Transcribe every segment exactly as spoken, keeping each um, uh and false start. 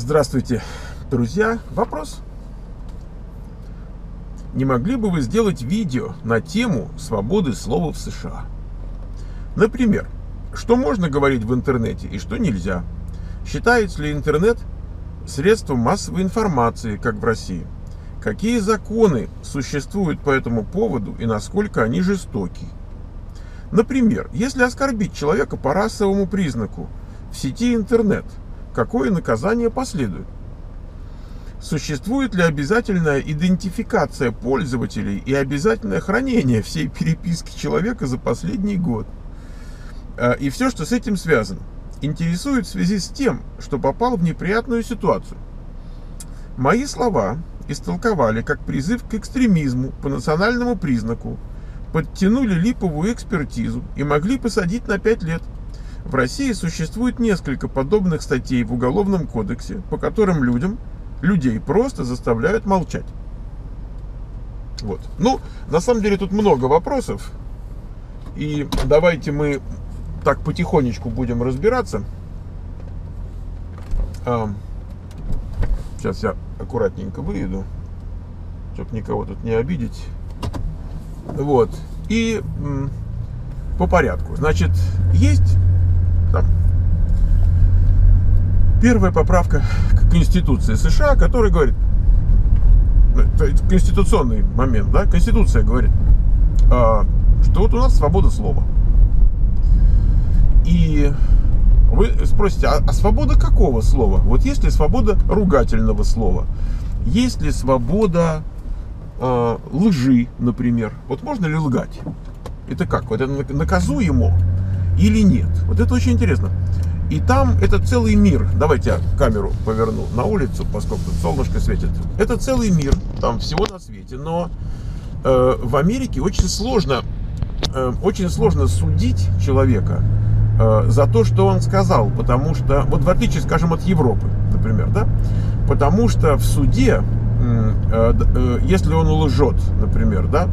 Здравствуйте, друзья. Вопрос. Не могли бы вы сделать видео на тему свободы слова в США? Например, что можно говорить в интернете и что нельзя? Считается ли интернет средством массовой информации, как в России? Какие законы существуют по этому поводу и насколько они жестоки? Например, если оскорбить человека по расовому признаку в сети интернет, какое наказание последует? Существует ли обязательная идентификация пользователей и обязательное хранение всей переписки человека за последний год? И все, что с этим связано, интересует в связи с тем, что попал в неприятную ситуацию. Мои слова истолковали как призыв к экстремизму по национальному признаку, подтянули липовую экспертизу и могли посадить на пять лет. В России существует несколько подобных статей в Уголовном кодексе, по которым людям, людей просто заставляют молчать. Вот. Ну, на самом деле тут много вопросов. И давайте мы так потихонечку будем разбираться. А, сейчас я аккуратненько выйду, чтобы никого тут не обидеть. Вот. И м, по порядку. Значит, есть там первая поправка к Конституции США, которая говорит, конституционный момент, да, Конституция говорит, что вот у нас свобода слова. И вы спросите, а, а свобода какого слова? Вот есть ли свобода ругательного слова? Есть ли свобода э, лжи, например? Вот можно ли лгать? Это как? Вот это наказуемо или нет? Вот это очень интересно. И там это целый мир. Давайте я камеру поверну на улицу, поскольку тут солнышко светит. Это целый мир, там всего на свете. Но э, в Америке очень сложно, э, очень сложно судить человека э, за то, что он сказал. Потому что, вот в отличие, скажем, от Европы, например, да? Потому что в суде, э, э, если он лжет, например, да,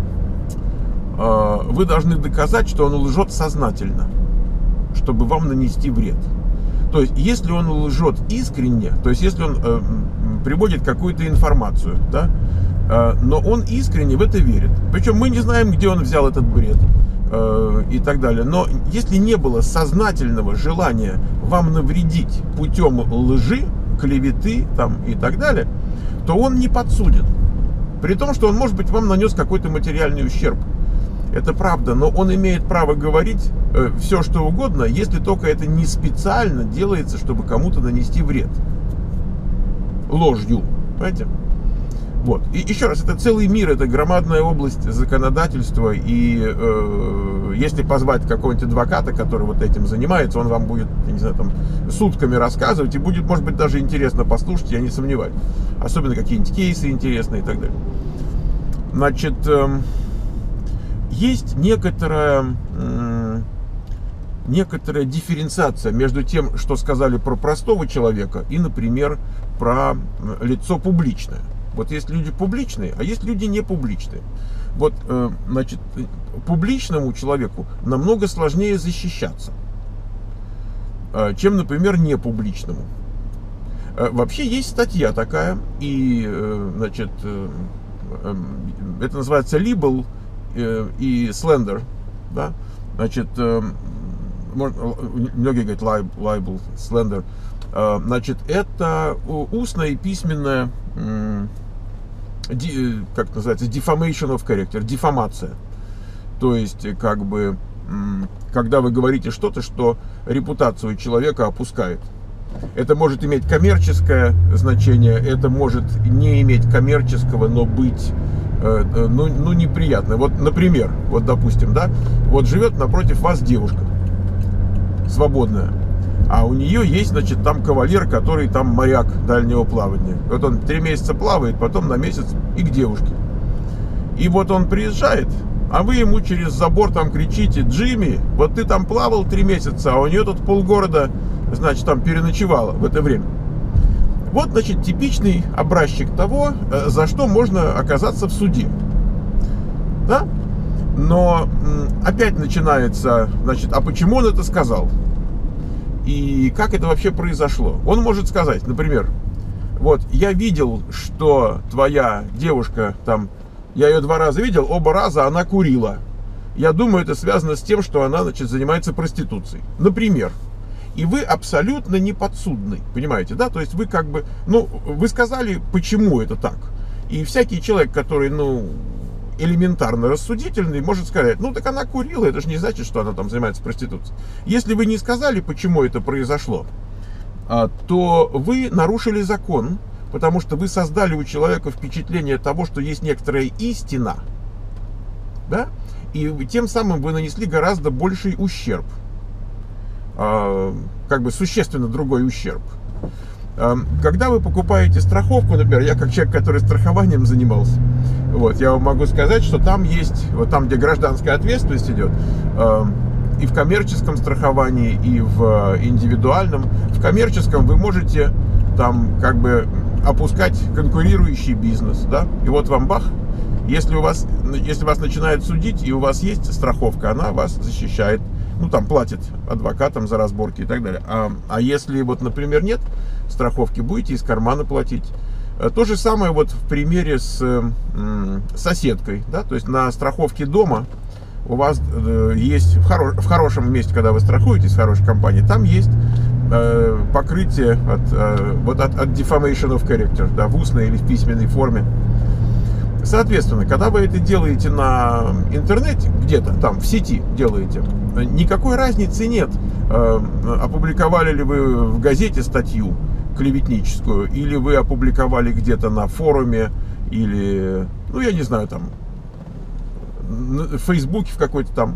э, вы должны доказать, что он лжет сознательно, чтобы вам нанести вред. То есть, если он лжет искренне, то есть, если он э, приводит какую-то информацию, да, э, но он искренне в это верит. Причем мы не знаем, где он взял этот бред э, и так далее. Но если не было сознательного желания вам навредить путем лжи, клеветы там, и так далее, то он не подсуден. При том, что он, может быть, вам нанес какой-то материальный ущерб. Это правда, но он имеет право говорить э, все, что угодно, если только это не специально делается, чтобы кому-то нанести вред. Ложью, понимаете? Вот. И еще раз, это целый мир, это громадная область законодательства, и э, если позвать какого-нибудь адвоката, который вот этим занимается, он вам будет, я не знаю, там, сутками рассказывать, и будет, может быть, даже интересно послушать, я не сомневаюсь. Особенно какие-нибудь кейсы интересные и так далее. Значит... Э, Есть некоторая, некоторая дифференциация между тем, что сказали про простого человека и, например, про лицо публичное. Вот есть люди публичные, а есть люди не публичные. Вот, значит, публичному человеку намного сложнее защищаться, чем, например, не публичному. Вообще есть статья такая, и, значит, это называется libel и slender, да, значит, многие говорят libel, slender, значит, это устная и письменная, как называется, defamation of character, дефамация. То есть, как бы, когда вы говорите что-то, что репутацию человека опускает. Это может иметь коммерческое значение, это может не иметь коммерческого, но быть Ну, ну, неприятно. Вот, например, вот, допустим, да, вот живет напротив вас девушка, свободная, а у нее есть, значит, там кавалер, который там моряк дальнего плавания. Вот он три месяца плавает, потом на месяц и к девушке. И вот он приезжает, а вы ему через забор там кричите: Джимми, вот ты там плавал три месяца, а у нее тут полгорода, значит, там переночевала в это время. Вот, значит, типичный образчик того, за что можно оказаться в суде. Да? Но опять начинается, значит, а почему он это сказал? и как это вообще произошло. Он может сказать, например, вот, я видел, что твоя девушка, там, я ее два раза видел, оба раза она курила. Я думаю, это связано с тем, что она, значит, занимается проституцией. Например. И вы абсолютно не подсудны, понимаете, да? То есть вы как бы, ну, вы сказали, почему это так. И всякий человек, который, ну, элементарно рассудительный, может сказать, ну, так она курила, это же не значит, что она там занимается проституцией. Если вы не сказали, почему это произошло, то вы нарушили закон, потому что вы создали у человека впечатление того, что есть некоторая истина, да? И тем самым вы нанесли гораздо больший ущерб, как бы существенно другой ущерб. Когда вы покупаете страховку, например, я как человек, который страхованием занимался, вот, я вам могу сказать, что там есть, вот там, где гражданская ответственность идет, и в коммерческом страховании, и в индивидуальном, в коммерческом вы можете там как бы опускать конкурирующий бизнес, да, и вот вам бах, если у вас, если вас начинают судить, и у вас есть страховка, она вас защищает, ну, там, платит адвокатам за разборки и так далее. А, а если, вот, например, нет страховки, будете из кармана платить. То же самое вот в примере с м, соседкой, да, то есть на страховке дома у вас э, есть, в, хоро в хорошем месте, когда вы страхуетесь, в хорошей компании, там есть э, покрытие от, э, вот от, от defamation of character, да, в устной или в письменной форме. Соответственно, когда вы это делаете на интернете, где-то там в сети делаете, никакой разницы нет, э, опубликовали ли вы в газете статью клеветническую, или вы опубликовали где-то на форуме, или, ну, я не знаю, там, в Фейсбуке в какой-то там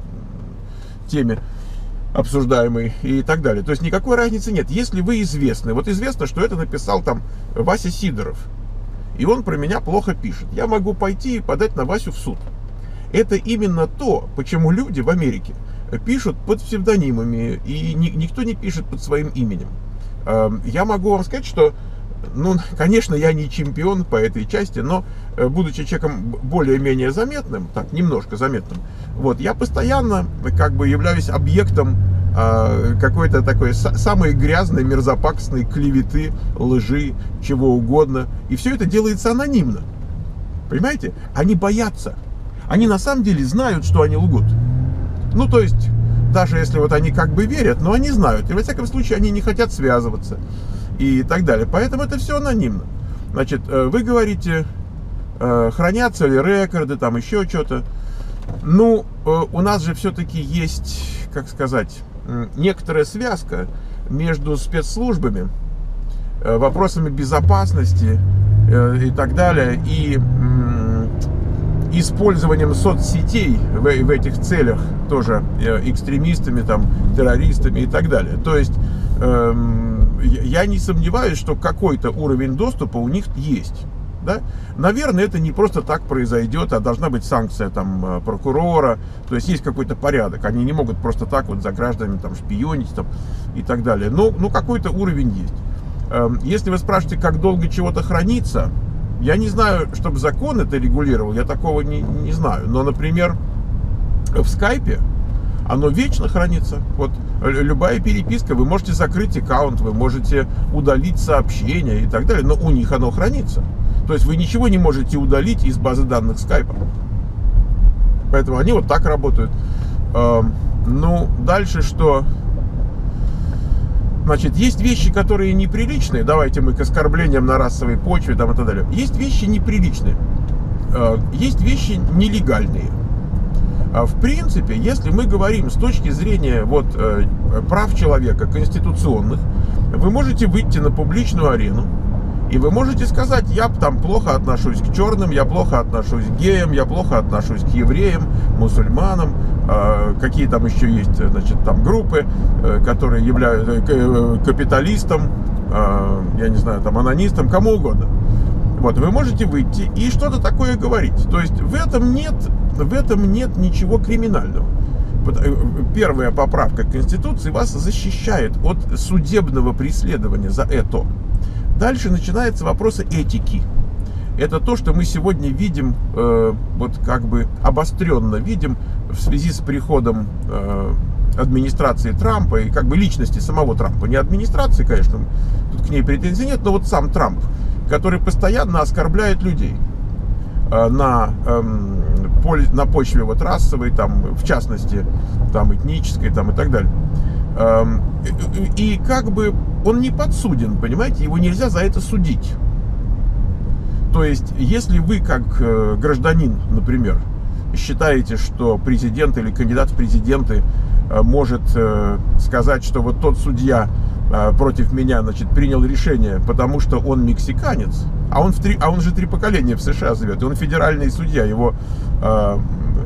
теме обсуждаемой и так далее. То есть никакой разницы нет. Если вы известны, вот известно, что это написал там Вася Сидоров, и он про меня плохо пишет, я могу пойти и подать на Васю в суд. Это именно то, почему люди в Америке пишут под псевдонимами, и ни, никто не пишет под своим именем. Я могу вам сказать, что, ну, конечно, я не чемпион по этой части, но, будучи человеком более-менее заметным, так, немножко заметным, вот, я постоянно, как бы, являюсь объектом э, какой-то такой самой грязной, мерзопакостной клеветы, лжи, чего угодно. И все это делается анонимно. Понимаете? Они боятся. Они на самом деле знают, что они лгут. Ну, то есть, даже если вот они как бы верят, но они знают. И во всяком случае, они не хотят связываться. И так далее. Поэтому это все анонимно. Значит, вы говорите, хранятся ли рекорды, там еще что-то. Ну, у нас же все-таки есть, как сказать, некоторая связка между спецслужбами, вопросами безопасности и так далее, и использованием соцсетей в, в этих целях тоже экстремистами, там, террористами и так далее. То есть эм, я не сомневаюсь, что какой-то уровень доступа у них есть. Да? Наверное, это не просто так произойдет, а должна быть санкция там прокурора, то есть есть какой-то порядок. Они не могут просто так вот за гражданами там шпионить там, и так далее. Но ну, какой-то уровень есть. Эм, если вы спрашиваете, как долго чего-то хранится, я не знаю, чтобы закон это регулировал, я такого не, не знаю. Но, например, в скайпе оно вечно хранится. Вот любая переписка, вы можете закрыть аккаунт, вы можете удалить сообщения и так далее, но у них оно хранится. То есть вы ничего не можете удалить из базы данных скайпа. Поэтому они вот так работают. Ну, дальше что? Значит, есть вещи, которые неприличные. Давайте мы к оскорблениям на расовой почве там, и так далее. Есть вещи неприличные. Есть вещи нелегальные. В принципе, если мы говорим с точки зрения вот, прав человека, конституционных, вы можете выйти на публичную арену, и вы можете сказать, я там плохо отношусь к черным, я плохо отношусь к геям, я плохо отношусь к евреям, мусульманам, э, какие там еще есть, значит, там группы, э, которые являются э, капиталистам, э, я не знаю, там анонистам, кому угодно. Вот, вы можете выйти и что-то такое говорить. То есть в этом нет, в этом нет ничего криминального. Первая поправка к Конституции вас защищает от судебного преследования за это. Дальше начинаются вопросы этики. Это то, что мы сегодня видим, э, вот как бы обостренно видим в связи с приходом э, администрации Трампа и как бы личности самого Трампа. Не администрации, конечно, тут к ней претензий нет, но вот сам Трамп, который постоянно оскорбляет людей на, на почве вот расовой, там, в частности, там, этнической там, и так далее. И как бы он не подсуден, понимаете, его нельзя за это судить. То есть, если вы как гражданин, например, считаете, что президент или кандидат в президенты может сказать, что вот тот судья против меня, значит, принял решение, потому что он мексиканец, а он, в три, а он же три поколения в США живет, и он федеральный судья, его, э,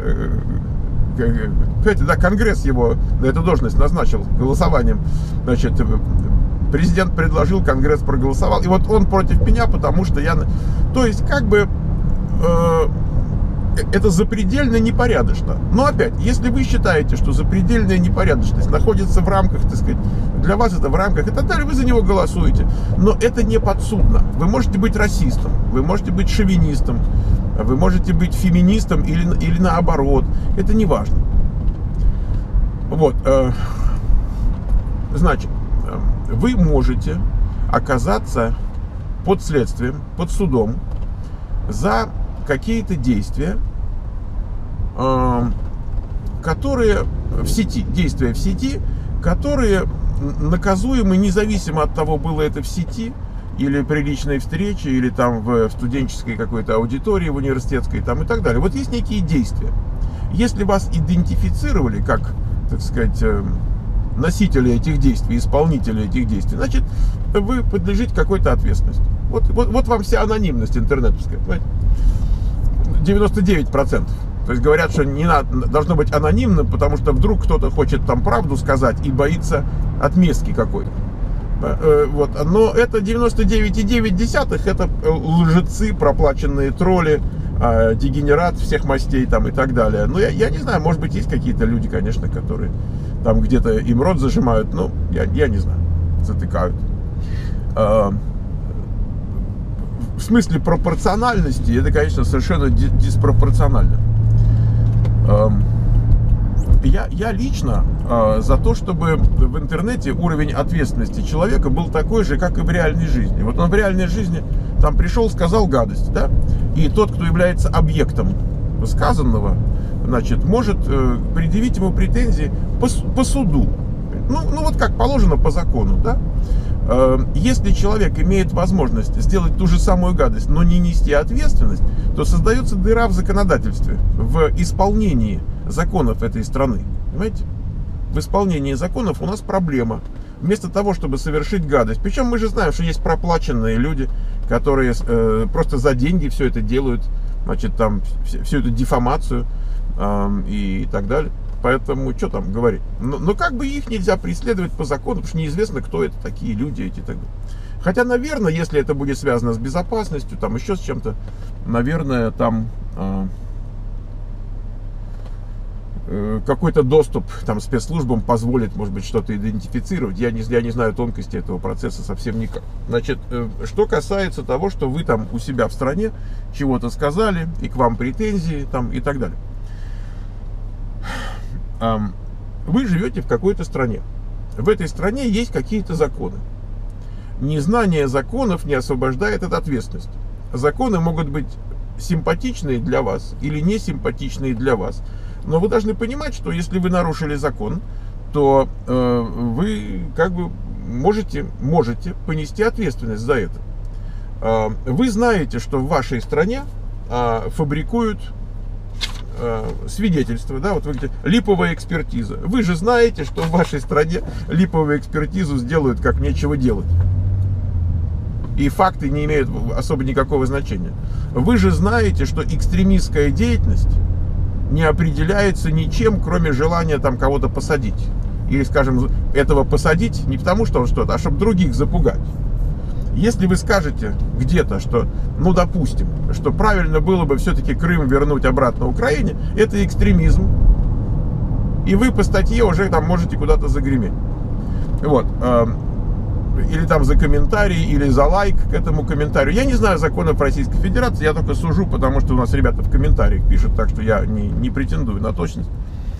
э, да, Конгресс его на эту должность назначил голосованием, значит, президент предложил, Конгресс проголосовал, и вот он против меня, потому что я, то есть, как бы, э, это запредельно непорядочно. Но опять, если вы считаете, что запредельная непорядочность находится в рамках, так сказать, для вас это в рамках и так далее, вы за него голосуете. Но это не подсудно. Вы можете быть расистом, вы можете быть шовинистом, вы можете быть феминистом или, или наоборот. Это не важно. Вот. Значит, вы можете оказаться под следствием, под судом за какие-то действия, которые в сети, действия в сети, которые наказуемы независимо от того, было это в сети, или при личной встрече, или там в студенческой какой-то аудитории, в университетской, там и так далее. Вот есть некие действия. Если вас идентифицировали как, так сказать, носители этих действий, исполнители этих действий, значит, вы подлежите какой-то ответственности. Вот, вот, вот вам вся анонимность интернетовская, понимаете? девяносто девять процентов. То есть говорят, что не надо, должно быть анонимным, потому что вдруг кто-то хочет там правду сказать и боится отместки какой-то. Вот. Но это девяносто девять и девять десятых, это лжецы, проплаченные тролли, дегенерат всех мастей там и так далее. Но я, я не знаю, может быть, есть какие-то люди, конечно, которые там где-то им рот зажимают, но я, я не знаю, затыкают. В смысле пропорциональности это, конечно, совершенно диспропорционально. Я, я лично за то, чтобы в интернете уровень ответственности человека был такой же, как и в реальной жизни. Вот он в реальной жизни там пришел, сказал гадость, да? И тот, кто является объектом сказанного, значит, может предъявить ему претензии по, по суду. Ну, ну вот как положено по закону, да? Если человек имеет возможность сделать ту же самую гадость, но не нести ответственность, то создается дыра в законодательстве, в исполнении законов этой страны. Понимаете? В исполнении законов у нас проблема. Вместо того, чтобы совершить гадость. Причем мы же знаем, что есть проплаченные люди, которые э, просто за деньги все это делают, значит, там, всю эту дефамацию э, и так далее. Поэтому, что там говорить? Но, но как бы их нельзя преследовать по закону, потому что неизвестно, кто это такие люди эти. Так. Хотя, наверное, если это будет связано с безопасностью, там еще с чем-то, наверное, там э, э, какой-то доступ там спецслужбам позволит, может быть, что-то идентифицировать. Я не, я не знаю тонкости этого процесса совсем никак. Значит, э, что касается того, что вы там у себя в стране чего-то сказали, и к вам претензии там и так далее. Вы живете в какой-то стране. В этой стране есть какие-то законы. Незнание законов не освобождает от ответственности. Законы могут быть симпатичные для вас или не симпатичные для вас. Но вы должны понимать, что если вы нарушили закон, то э, вы как бы можете, можете понести ответственность за это. Э, вы знаете, что в вашей стране э, фабрикуют свидетельство, да, вот вы говорите, липовая экспертиза. Вы же знаете, что в вашей стране липовую экспертизу сделают как нечего делать. И факты не имеют особо никакого значения. Вы же знаете, что экстремистская деятельность не определяется ничем, кроме желания там кого-то посадить. Или, скажем, этого посадить не потому, что он что-то, а чтобы других запугать. Если вы скажете где-то, что, ну, допустим, что правильно было бы все-таки Крым вернуть обратно Украине, это экстремизм. И вы по статье уже там можете куда-то загреметь. Вот. Или там за комментарий, или за лайк к этому комментарию. Я не знаю законов Российской Федерации, я только сужу, потому что у нас ребята в комментариях пишут, так что я не, не претендую на точность.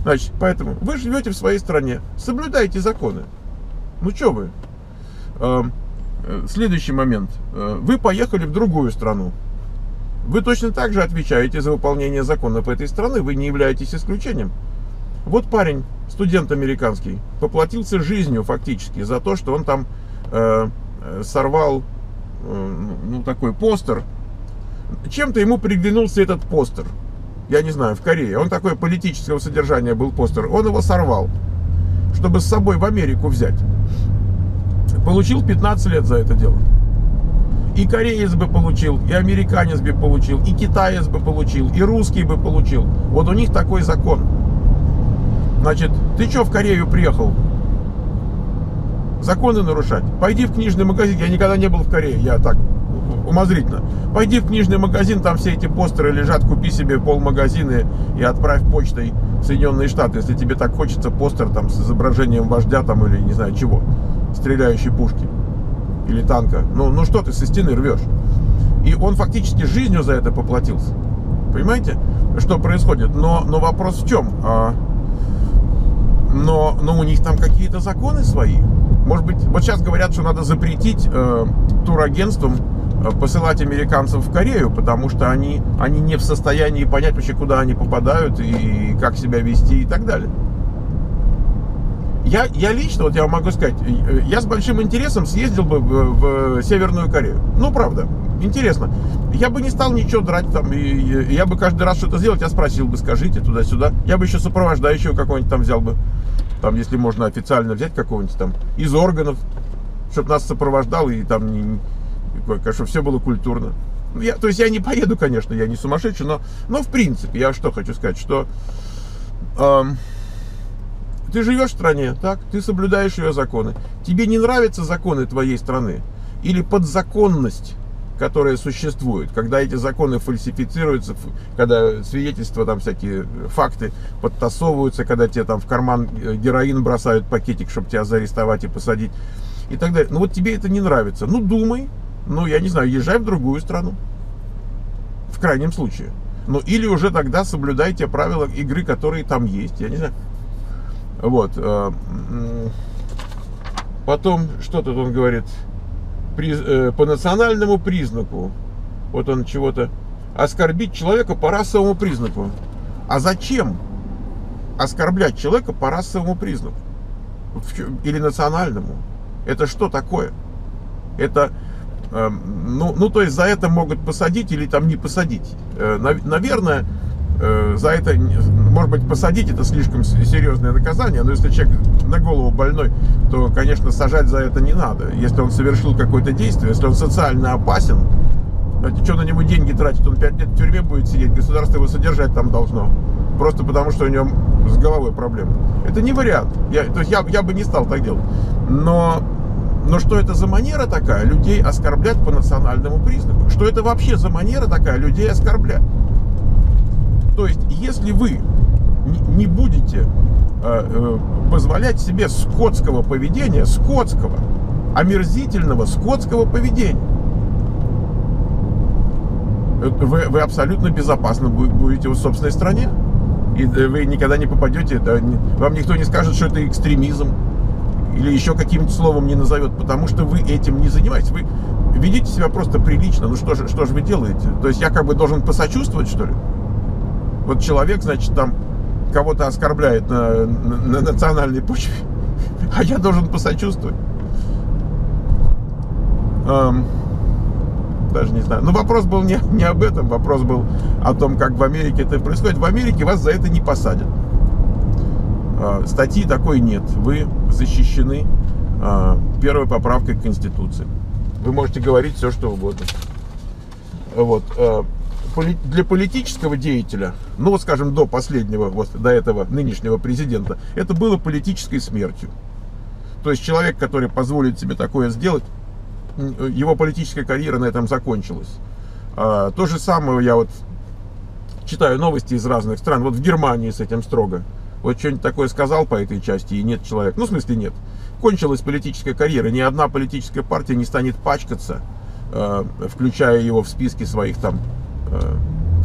Значит, поэтому вы живете в своей стране, соблюдайте законы. Ну что вы? Следующий момент. Вы поехали в другую страну. Вы точно так же отвечаете за выполнение законов этой страны, вы не являетесь исключением. Вот парень, студент американский, поплатился жизнью фактически за то, что он там э, сорвал э, ну, такой постер. Чем-то ему приглянулся этот постер. Я не знаю, в Корее. Он такой политического содержания был постер. Он его сорвал, чтобы с собой в Америку взять. Получил пятнадцать лет за это дело. И кореец бы получил, и американец бы получил, и китаец бы получил, и русский бы получил. Вот у них такой закон. Значит, ты что в Корею приехал? Законы нарушать? Пойди в книжный магазин. Я никогда не был в Корее, я так умозрительно. Пойди в книжный магазин, там все эти постеры лежат, купи себе полмагазина и отправь почтой в Соединенные Штаты, если тебе так хочется постер там с изображением вождя там или не знаю чего, стреляющей пушки или танка. Ну, ну что ты со стены рвешь? И он фактически жизнью за это поплатился. Понимаете, что происходит? Но, но вопрос в чем? А, но, но у них там какие-то законы свои. Может быть, вот сейчас говорят, что надо запретить э, турагентствам э, посылать американцев в Корею, потому что они, они не в состоянии понять вообще, куда они попадают и как себя вести и так далее. Я, я лично, вот я вам могу сказать, я с большим интересом съездил бы в, в Северную Корею. Ну, правда, интересно. Я бы не стал ничего драть там, и, и я бы каждый раз что-то сделать, я спросил бы, скажите, туда-сюда. Я бы еще сопровождающего какого-нибудь там взял бы. Там, если можно официально взять какого-нибудь там из органов, чтобы нас сопровождал, и там, не, конечно, все было культурно. Я, то есть я не поеду, конечно, я не сумасшедший, но, но в принципе, я что хочу сказать, что эм, ты живешь в стране, так, ты соблюдаешь ее законы. Тебе не нравятся законы твоей страны или подзаконность, которая существует, когда эти законы фальсифицируются, когда свидетельства, там всякие факты подтасовываются, когда тебе там в карман героин бросают пакетик, чтобы тебя заарестовать и посадить и так далее. Ну вот тебе это не нравится. Ну думай, ну я не знаю, езжай в другую страну. В крайнем случае. Ну или уже тогда соблюдай те правила игры, которые там есть. Я не знаю. Вот. Потом, что тут он говорит? По национальному признаку. Вот он чего-то оскорбить человека по расовому признаку. А зачем оскорблять человека по расовому признаку? Или национальному? Это что такое? Это, э, ну, ну, то есть за это могут посадить или там не посадить. Э, наверное, э, за это, может быть, посадить это слишком серьезное наказание, но если человек на голову больной, то, конечно, сажать за это не надо. Если он совершил какое-то действие, если он социально опасен, что на него деньги тратить, он пять лет в тюрьме будет сидеть, государство его содержать там должно. Просто потому, что у него с головой проблемы. Это не вариант. Я, то есть я, я бы не стал так делать. Но, но что это за манера такая, людей оскорблять по национальному признаку? Что это вообще за манера такая, людей оскорблять? То есть, если вы не, не будете э, э, позволять себе скотского поведения, скотского, омерзительного скотского поведения, вы, вы абсолютно безопасно будете в собственной стране. И вы никогда не попадете, да, вам никто не скажет, что это экстремизм или еще каким-то словом не назовет, потому что вы этим не занимаетесь. Вы ведите себя просто прилично. Ну что же, что же вы делаете? То есть я как бы должен посочувствовать, что ли? Вот человек, значит, там кого-то оскорбляет на, на, на национальной почве, а я должен посочувствовать. Эм, даже не знаю. Но вопрос был не, не об этом, вопрос был о том, как в Америке это происходит. В Америке вас за это не посадят. Э, статьи такой нет. Вы защищены э, первой поправкой к Конституции. Вы можете говорить все, что угодно. Вот. Э, Для политического деятеля, ну вот скажем до последнего, вот до этого нынешнего президента, это было политической смертью. То есть человек, который позволит себе такое сделать, его политическая карьера на этом закончилась. А, то же самое я вот читаю новости из разных стран. Вот в Германии с этим строго. Вот что-нибудь такое сказал по этой части, и нет человека. Ну, в смысле нет. Кончилась политическая карьера. Ни одна политическая партия не станет пачкаться, э, включая его в списки своих там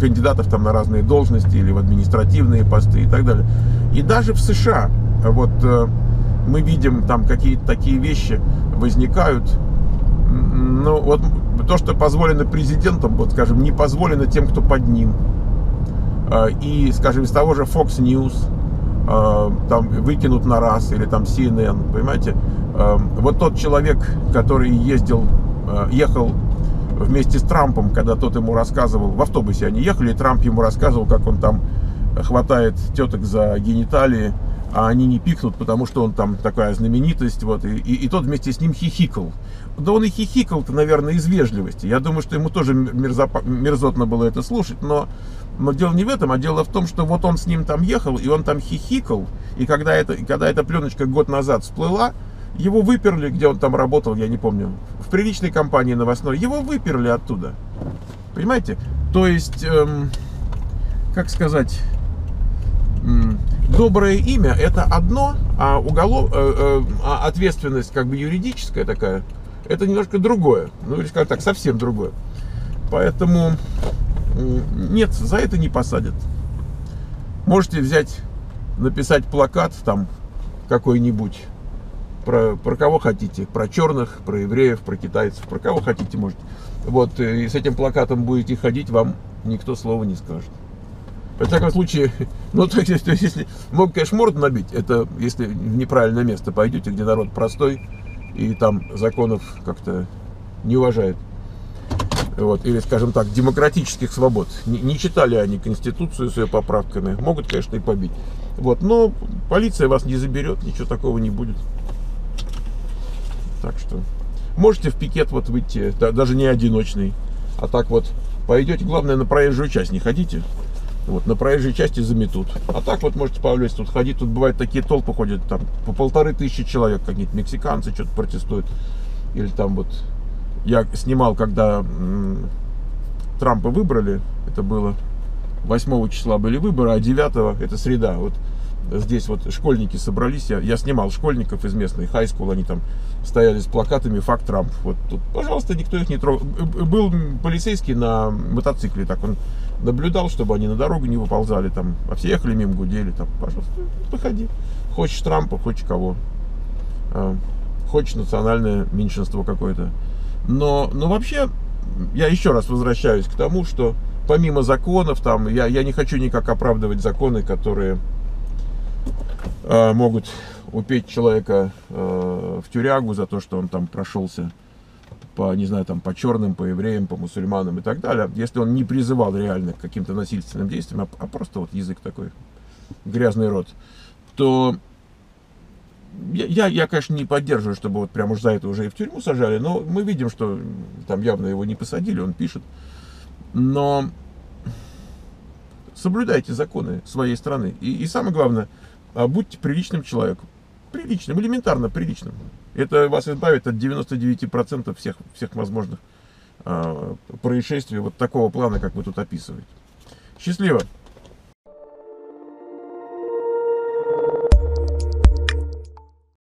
кандидатов там на разные должности или в административные посты и так далее. И даже в США вот мы видим там какие-то такие вещи возникают. Ну вот то, что позволено президентам, вот скажем, не позволено тем, кто под ним. И, скажем, из того же Fox News там выкинут на раз, или там си эн эн, понимаете? Вот тот человек, который ездил, ехал вместе с Трампом, когда тот ему рассказывал, в автобусе они ехали, и Трамп ему рассказывал, как он там хватает теток за гениталии, а они не пикнут, потому что он там такая знаменитость, вот, и, и, и тот вместе с ним хихикал. Да он и хихикал-то, наверное, из вежливости. Я думаю, что ему тоже мерзоп... мерзотно было это слушать, но, но дело не в этом, а дело в том, что вот он с ним там ехал, и он там хихикал, и когда, это, когда эта пленочка год назад всплыла, его выперли, где он там работал, я не помню, в приличной компании новостной, его выперли оттуда. Понимаете? То есть, эм, как сказать, эм, доброе имя это одно, а уголов, э, э, а ответственность как бы юридическая такая, это немножко другое. Ну, или скажем так, совсем другое. Поэтому э, нет, за это не посадят. Можете взять, написать плакат там какой-нибудь. Про, про кого хотите, про черных, про евреев, про китайцев, про кого хотите, можете. Вот, и с этим плакатом будете ходить, вам никто слова не скажет. В всяком случае, ну, то есть, если, могут, конечно, морду набить, это если в неправильное место пойдете, где народ простой, и там законов как-то не уважает. Вот, или, скажем так, демократических свобод. Не, не читали они Конституцию с ее поправками, могут, конечно, и побить. Вот, но полиция вас не заберет, ничего такого не будет. Так что можете в пикет вот выйти, да, даже не одиночный, а так вот пойдете, главное, на проезжую часть не ходите. Вот, на проезжей части заметут. А так вот можете по улице тут ходить, тут бывают такие толпы ходят, там по полторы тысячи человек, какие-то мексиканцы что-то протестуют. Или там вот, я снимал, когда м, Трампа выбрали, это было восьмого числа были выборы, а девятого, это среда, вот здесь вот школьники собрались, я, я снимал школьников из местной хай-скул, они там стояли с плакатами «Фак Трамп». Вот тут, пожалуйста, никто их не трогал. Был полицейский на мотоцикле, так он наблюдал, чтобы они на дорогу не выползали, там, а все ехали мимо, гудели, там, пожалуйста, выходи. Хочешь Трампа, хочешь кого. А, хочешь национальное меньшинство какое-то. Но, но вообще, я еще раз возвращаюсь к тому, что помимо законов, там, я, я не хочу никак оправдывать законы, которые могут упечь человека э, в тюрягу за то, что он там прошелся по, не знаю, там, по черным, по евреям, по мусульманам и так далее. Если он не призывал реально к каким-то насильственным действиям, а, а просто вот язык такой, грязный рот, то я, я, я, конечно, не поддерживаю, чтобы вот прямо уж за это уже и в тюрьму сажали, но мы видим, что там явно его не посадили, он пишет. Но соблюдайте законы своей страны. И, и самое главное, будьте приличным человеком. Приличным, элементарно приличным. Это вас избавит от девяноста девяти процентов всех, всех возможных э, происшествий вот такого плана, как вы тут описываете. Счастливо!